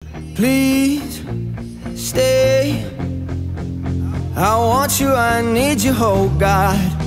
Please stay. I want you, I need you, oh God.